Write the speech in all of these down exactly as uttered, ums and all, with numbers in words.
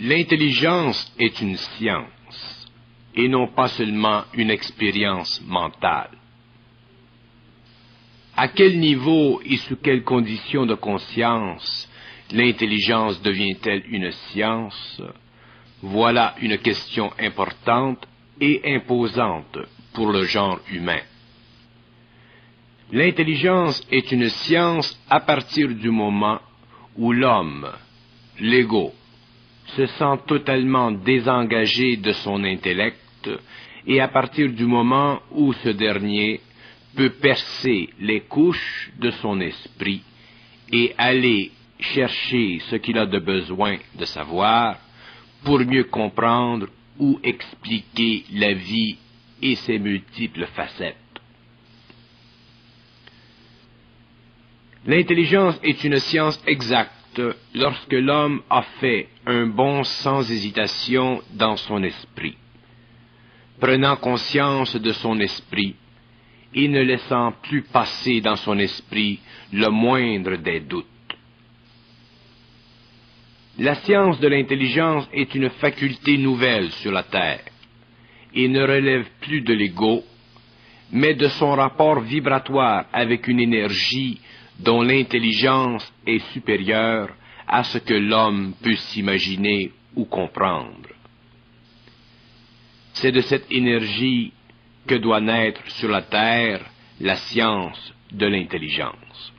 L'intelligence est une science, et non pas seulement une expérience mentale. À quel niveau et sous quelles conditions de conscience l'intelligence devient-elle une science? Voilà une question importante et imposante pour le genre humain. L'intelligence est une science à partir du moment où l'homme, l'ego, se sent totalement désengagé de son intellect et à partir du moment où ce dernier peut percer les couches de son esprit et aller chercher ce qu'il a de besoin de savoir pour mieux comprendre ou expliquer la vie et ses multiples facettes. L'intelligence est une science exacte lorsque l'homme a fait un bond sans hésitation dans son esprit, prenant conscience de son esprit et ne laissant plus passer dans son esprit le moindre des doutes. La science de l'intelligence est une faculté nouvelle sur la terre et ne relève plus de l'ego, mais de son rapport vibratoire avec une énergie dont l'intelligence est supérieure à ce que l'homme peut s'imaginer ou comprendre. C'est de cette énergie que doit naître sur la terre la science de l'intelligence.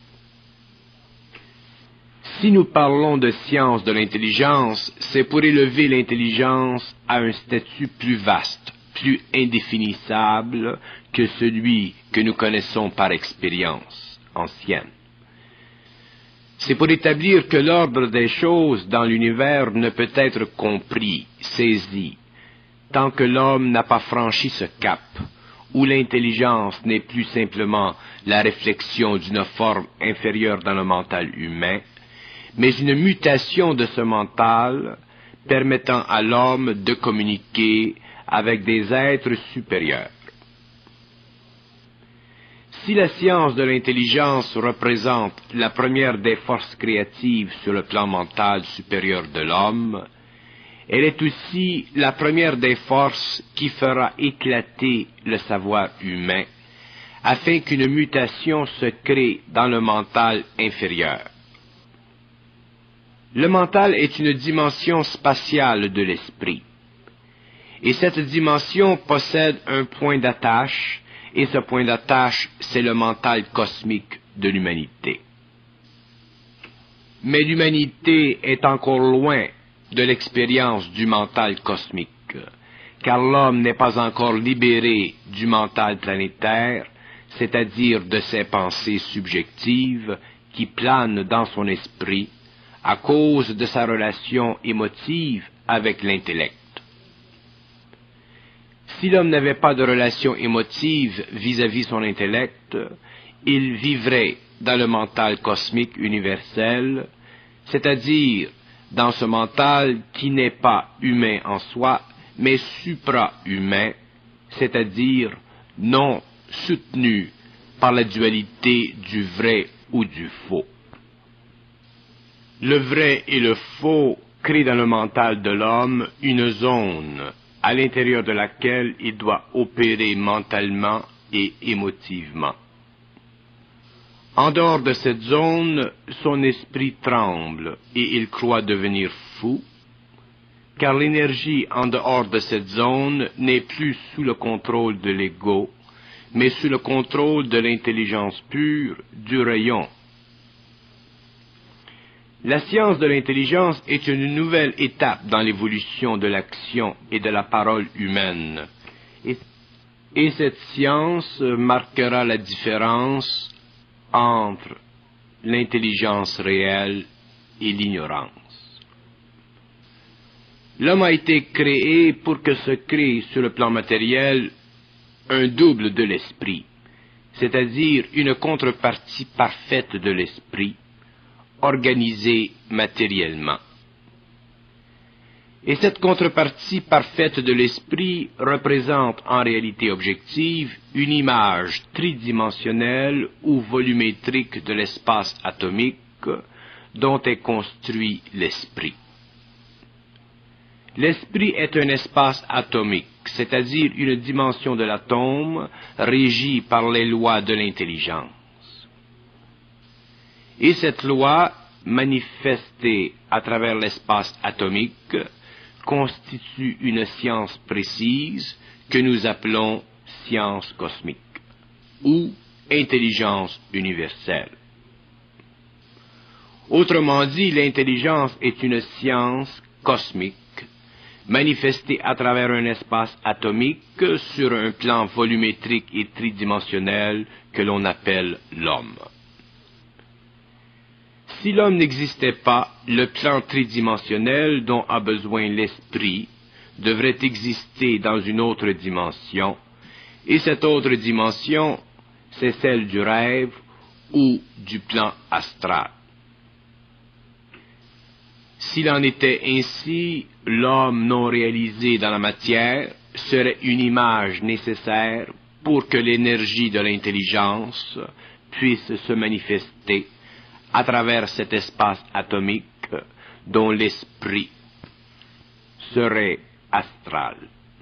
Si nous parlons de science de l'intelligence, c'est pour élever l'intelligence à un statut plus vaste, plus indéfinissable que celui que nous connaissons par expérience ancienne. C'est pour établir que l'ordre des choses dans l'univers ne peut être compris, saisi, tant que l'homme n'a pas franchi ce cap, où l'intelligence n'est plus simplement la réflexion d'une forme inférieure dans le mental humain, mais une mutation de ce mental permettant à l'homme de communiquer avec des êtres supérieurs. Si la science de l'intelligence représente la première des forces créatives sur le plan mental supérieur de l'homme, elle est aussi la première des forces qui fera éclater le savoir humain, afin qu'une mutation se crée dans le mental inférieur. Le mental est une dimension spatiale de l'esprit, et cette dimension possède un point d'attache, et ce point d'attache, c'est le mental cosmique de l'humanité. Mais l'humanité est encore loin de l'expérience du mental cosmique, car l'homme n'est pas encore libéré du mental planétaire, c'est-à-dire de ses pensées subjectives qui planent dans son esprit à cause de sa relation émotive avec l'intellect. Si l'homme n'avait pas de relation émotive vis-à-vis son intellect, il vivrait dans le mental cosmique universel, c'est-à-dire dans ce mental qui n'est pas humain en soi, mais supra-humain, c'est-à-dire non soutenu par la dualité du vrai ou du faux. Le vrai et le faux créent dans le mental de l'homme une zone à l'intérieur de laquelle il doit opérer mentalement et émotivement. En dehors de cette zone, son esprit tremble et il croit devenir fou, car l'énergie en dehors de cette zone n'est plus sous le contrôle de l'ego, mais sous le contrôle de l'intelligence pure du rayon. La science de l'intelligence est une nouvelle étape dans l'évolution de l'action et de la parole humaine. Et, et cette science marquera la différence entre l'intelligence réelle et l'ignorance. L'homme a été créé pour que se crée sur le plan matériel un double de l'esprit, c'est-à-dire une contrepartie parfaite de l'esprit, organisée matériellement. Et cette contrepartie parfaite de l'esprit représente en réalité objective une image tridimensionnelle ou volumétrique de l'espace atomique dont est construit l'esprit. L'esprit est un espace atomique, c'est-à-dire une dimension de l'atome régie par les lois de l'intelligence. Et cette loi, manifestée à travers l'espace atomique, constitue une science précise que nous appelons science cosmique ou intelligence universelle. Autrement dit, l'intelligence est une science cosmique manifestée à travers un espace atomique sur un plan volumétrique et tridimensionnel que l'on appelle l'homme. Si l'homme n'existait pas, le plan tridimensionnel dont a besoin l'esprit devrait exister dans une autre dimension, et cette autre dimension, c'est celle du rêve ou du plan astral. S'il en était ainsi, l'homme non réalisé dans la matière serait une image nécessaire pour que l'énergie de l'intelligence puisse se manifester à travers cet espace atomique dont l'esprit serait astral.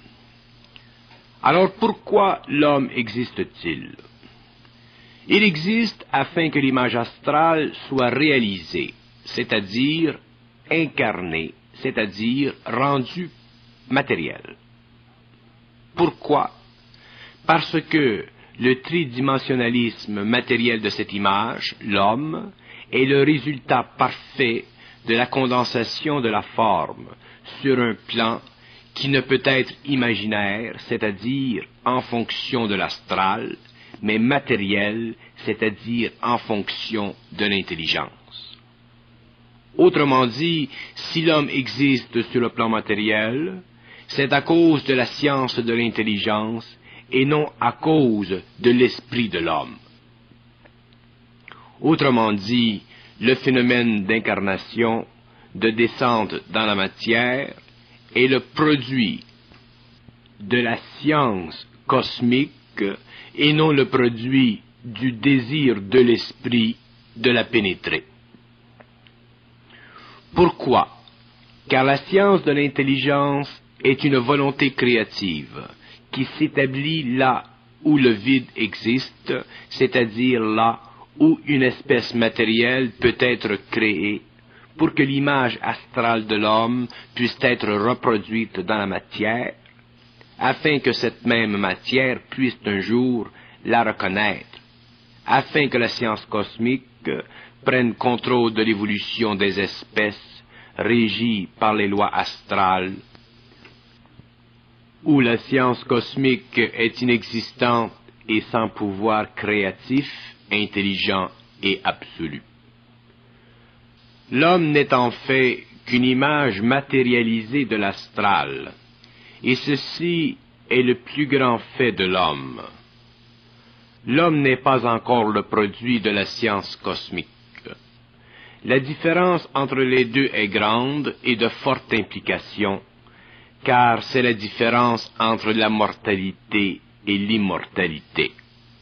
Alors pourquoi l'homme existe-t-il? Il existe afin que l'image astrale soit réalisée, c'est-à-dire incarnée, c'est-à-dire rendue matérielle. Pourquoi? Parce que le tridimensionnalisme matériel de cette image, l'homme, est le résultat parfait de la condensation de la forme sur un plan qui ne peut être imaginaire, c'est-à-dire en fonction de l'astral, mais matériel, c'est-à-dire en fonction de l'intelligence. Autrement dit, si l'homme existe sur le plan matériel, c'est à cause de la science de l'intelligence et non à cause de l'esprit de l'homme. Autrement dit, le phénomène d'incarnation, de descente dans la matière, est le produit de la science cosmique et non le produit du désir de l'esprit de la pénétrer. Pourquoi? Car la science de l'intelligence est une volonté créative qui s'établit là où le vide existe, c'est-à-dire là où une espèce matérielle peut être créée pour que l'image astrale de l'homme puisse être reproduite dans la matière, afin que cette même matière puisse un jour la reconnaître, afin que la science cosmique prenne contrôle de l'évolution des espèces régies par les lois astrales, où la science cosmique est inexistante et sans pouvoir créatif, intelligent et absolu. L'homme n'est en fait qu'une image matérialisée de l'astral, et ceci est le plus grand fait de l'homme. L'homme n'est pas encore le produit de la science cosmique. La différence entre les deux est grande et de forte implication, car c'est la différence entre la mortalité et l'immortalité.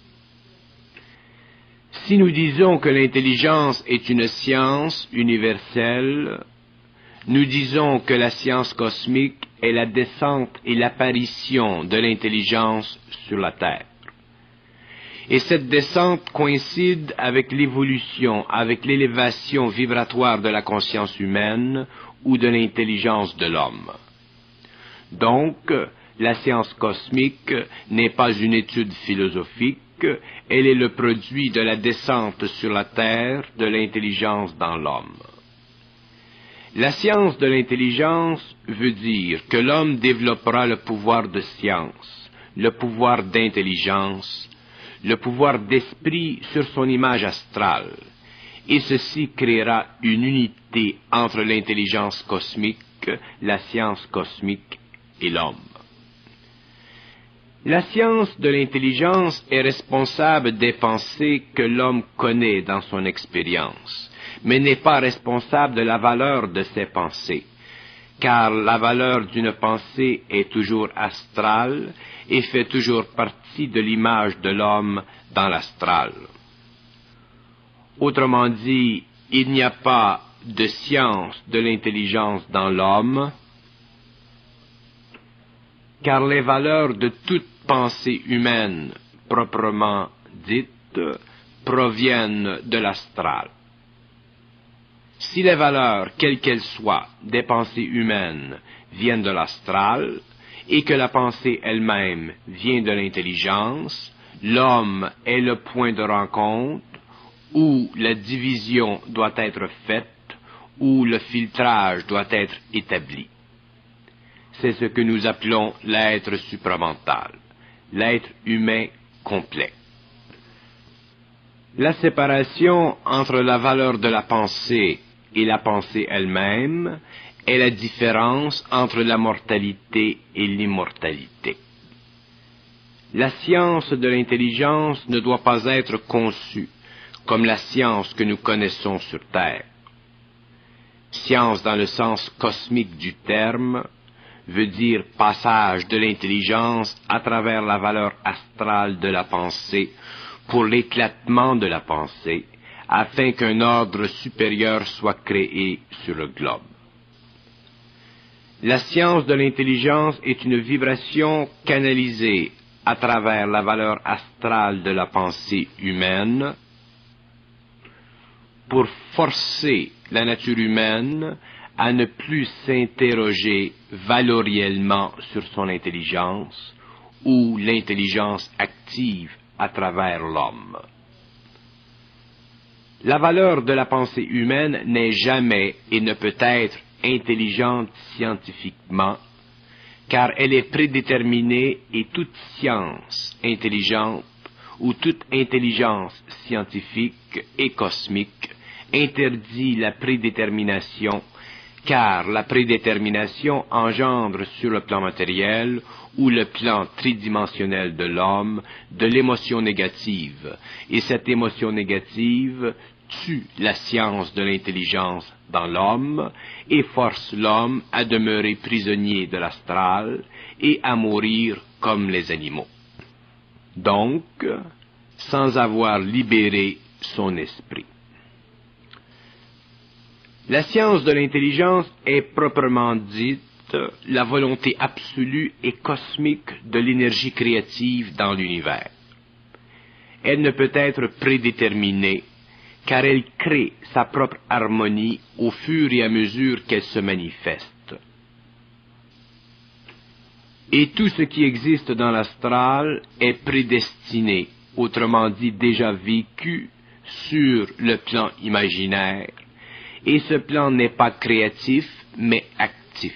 Si nous disons que l'intelligence est une science universelle, nous disons que la science cosmique est la descente et l'apparition de l'intelligence sur la Terre. Et cette descente coïncide avec l'évolution, avec l'élévation vibratoire de la conscience humaine ou de l'intelligence de l'homme. Donc, la science cosmique n'est pas une étude philosophique, elle est le produit de la descente sur la Terre de l'intelligence dans l'homme. La science de l'intelligence veut dire que l'homme développera le pouvoir de science, le pouvoir d'intelligence, le pouvoir d'esprit sur son image astrale, et ceci créera une unité entre l'intelligence cosmique, la science cosmique et l'homme. La science de l'intelligence est responsable des pensées que l'homme connaît dans son expérience, mais n'est pas responsable de la valeur de ses pensées, car la valeur d'une pensée est toujours astrale et fait toujours partie de l'image de l'homme dans l'astral. Autrement dit, il n'y a pas de science de l'intelligence dans l'homme, car les valeurs de toute pensée humaine, proprement dite, proviennent de l'astral. Si les valeurs, quelles qu'elles soient, des pensées humaines viennent de l'astral, et que la pensée elle-même vient de l'intelligence, l'homme est le point de rencontre où la division doit être faite, où le filtrage doit être établi. C'est ce que nous appelons l'être supramental, l'être humain complet. La séparation entre la valeur de la pensée et la pensée elle-même est la différence entre la mortalité et l'immortalité. La science de l'intelligence ne doit pas être conçue comme la science que nous connaissons sur Terre. Science dans le sens cosmique du terme veut dire passage de l'intelligence à travers la valeur astrale de la pensée pour l'éclatement de la pensée, afin qu'un ordre supérieur soit créé sur le globe. La science de l'intelligence est une vibration canalisée à travers la valeur astrale de la pensée humaine pour forcer la nature humaine à ne plus s'interroger valoriellement sur son intelligence ou l'intelligence active à travers l'homme. La valeur de la pensée humaine n'est jamais et ne peut être intelligente scientifiquement, car elle est prédéterminée et toute science intelligente ou toute intelligence scientifique et cosmique interdit la prédétermination, car la prédétermination engendre sur le plan matériel ou le plan tridimensionnel de l'homme de l'émotion négative, et cette émotion négative tue la science de l'intelligence dans l'homme et force l'homme à demeurer prisonnier de l'astral et à mourir comme les animaux. Donc, sans avoir libéré son esprit. La science de l'intelligence est proprement dite la volonté absolue et cosmique de l'énergie créative dans l'univers. Elle ne peut être prédéterminée, car elle crée sa propre harmonie au fur et à mesure qu'elle se manifeste. Et tout ce qui existe dans l'astral est prédestiné, autrement dit déjà vécu, sur le plan imaginaire, et ce plan n'est pas créatif, mais actif.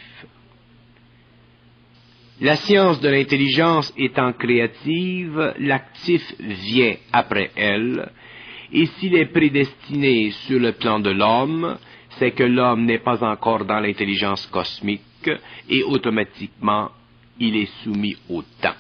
La science de l'intelligence étant créative, l'actif vient après elle, et s'il est prédestiné sur le plan de l'homme, c'est que l'homme n'est pas encore dans l'intelligence cosmique, et automatiquement, il est soumis au temps.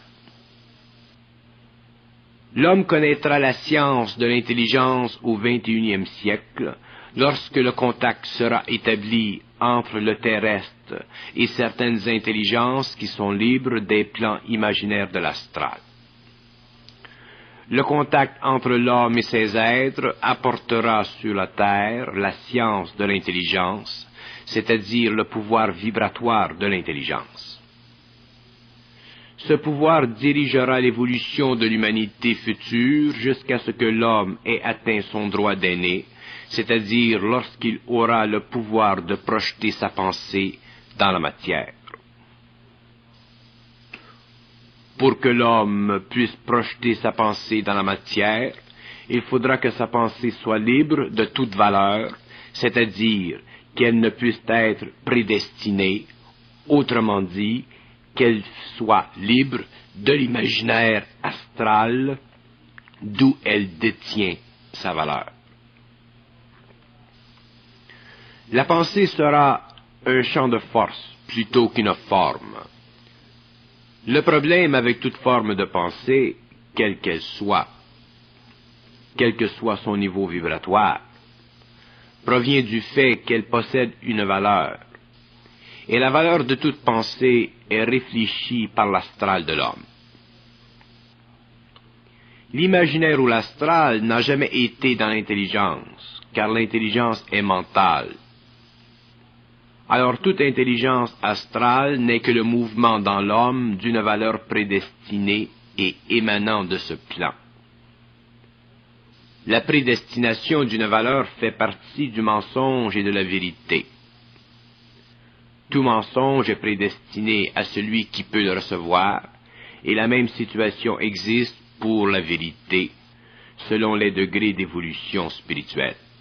L'homme connaîtra la science de l'intelligence au vingt et unième siècle, lorsque le contact sera établi entre le terrestre et certaines intelligences qui sont libres des plans imaginaires de l'astral. Le contact entre l'homme et ses êtres apportera sur la Terre la science de l'intelligence, c'est-à-dire le pouvoir vibratoire de l'intelligence. Ce pouvoir dirigera l'évolution de l'humanité future jusqu'à ce que l'homme ait atteint son droit d'aîné, c'est-à-dire lorsqu'il aura le pouvoir de projeter sa pensée dans la matière. Pour que l'homme puisse projeter sa pensée dans la matière, il faudra que sa pensée soit libre de toute valeur, c'est-à-dire qu'elle ne puisse être prédestinée, autrement dit, qu'elle soit libre de l'imaginaire astral d'où elle détient sa valeur. La pensée sera un champ de force plutôt qu'une forme. Le problème avec toute forme de pensée, quelle qu'elle soit, quel que soit son niveau vibratoire, provient du fait qu'elle possède une valeur. Et la valeur de toute pensée est réfléchie par l'astral de l'homme. L'imaginaire ou l'astral n'a jamais été dans l'intelligence, car l'intelligence est mentale. Alors toute intelligence astrale n'est que le mouvement dans l'homme d'une valeur prédestinée et émanant de ce plan. La prédestination d'une valeur fait partie du mensonge et de la vérité. Tout mensonge est prédestiné à celui qui peut le recevoir, et la même situation existe pour la vérité, selon les degrés d'évolution spirituelle.